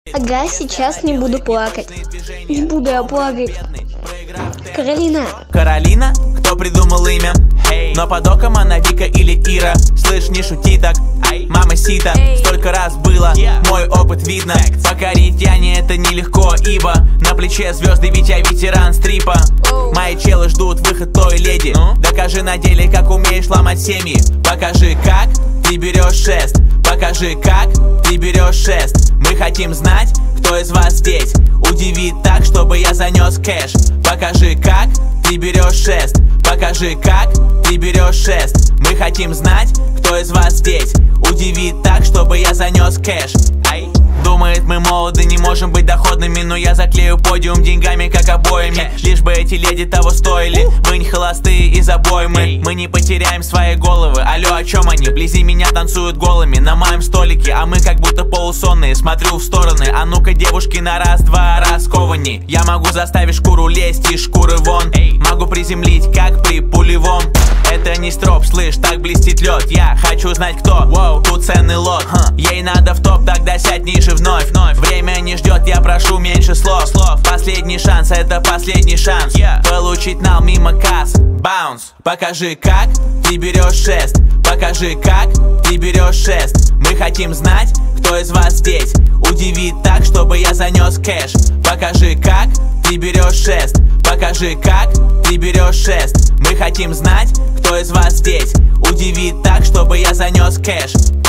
Ага, сейчас не буду плакать. Не буду я плакать. Каролина. Каролина? Кто придумал имя? Но под оком она Вика или Ира. Слышь, не шути так, мама Сита. Столько раз было, мой опыт видно. Покорить Яне это нелегко, ибо на плече звезды, ведь я ветеран стрипа. Мои челы ждут выход той леди. Докажи на деле, как умеешь ломать семьи. Покажи, как ты берешь шест. Покажи, как ты берешь шест. Мы хотим знать, кто из вас здесь удивит так, чтобы я занес кэш. Покажи, как ты берешь шест. Покажи, как ты берешь шест. Мы хотим знать, кто из вас здесь удивит так, чтобы я занес кэш. Думает, мы молоды, не можем быть доходными, но я заклею подиум деньгами, как обоями. Лишь бы эти леди того стоили. Мы не холостые из обоймы. Мы не потеряем свои головы. Алло, о чем они? Вблизи меня танцуют голыми на моем столике, а мы как будто полусонные. Смотрю в стороны, а ну-ка, девушки, на раз-два раскованней. Я могу заставить шкуру лезть из шкуры вон. Могу приземлить, как при пулевом. Это не строп, слышь, так блестит лед. Я хочу знать, кто, тут ценный лот. Ей надо в топ, тогда сядь ниже вновь. Время не ждет, я прошу меньше слов. Последний шанс, это последний шанс получить нал мимо касс. Баунс. Покажи, как ты берешь шест. Покажи, как ты берешь шест. Мы хотим знать, кто из вас здесь удивит так, чтобы я занес кэш. Покажи, как ты берешь шест. Покажи, как ты берешь шест. Мы хотим знать, кто из вас здесь удивит так, чтобы я занес кэш.